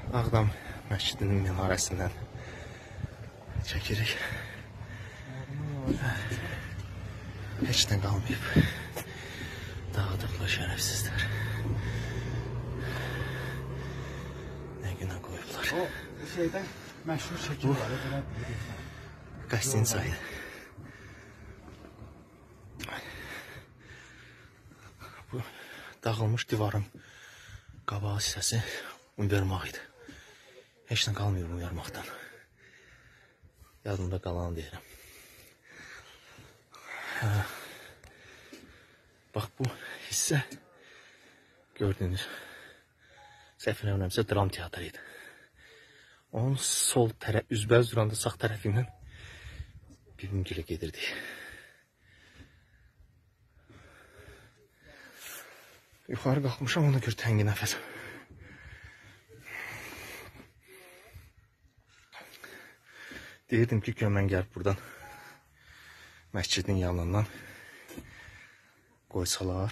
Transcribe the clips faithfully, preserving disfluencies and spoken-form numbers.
Ağdam məscidinin minarəsindən çəkirik. Heç nə qalmayıb. Dağıdıqlar şərəfsizlər. Nə günə qoyublar. O şeydən məşhur şəkil var. Qəstin sayı. Bu dağılmış divarın qabağı hissəsi uyarmaq idi. Heç nə qalmıyor uyarmaqdan. Yadımda qalanı deyirəm. Ha. Bax bu hissə gördüyünüz səhv eləmirəmsə dram teatrı idi. Onun sol tərəf, üzbəüz duranda sağ tərəfindən bibimgilə gedirdik. Yuxarı qalxmışam, ona görə təngi nəfəs. Deyirdim ki, gömən gəlib buradan məscidin yanından qoysalar,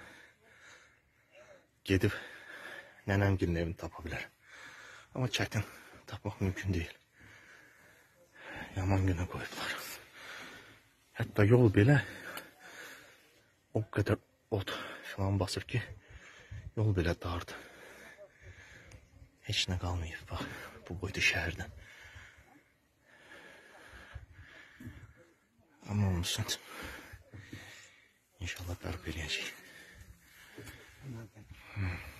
gedib nənəmgilin evini tapa bilər. Amma çətin, tapmaq mümkün deyil. Yaman günə qoyublar. Hətta yol belə o qədər ot falan basır ki, yol belə dardı. Heç nə qalmayıb, bax, bu boyda şəhərdən. Amma olmuşsun. İnşallah bərpa eləyəcək.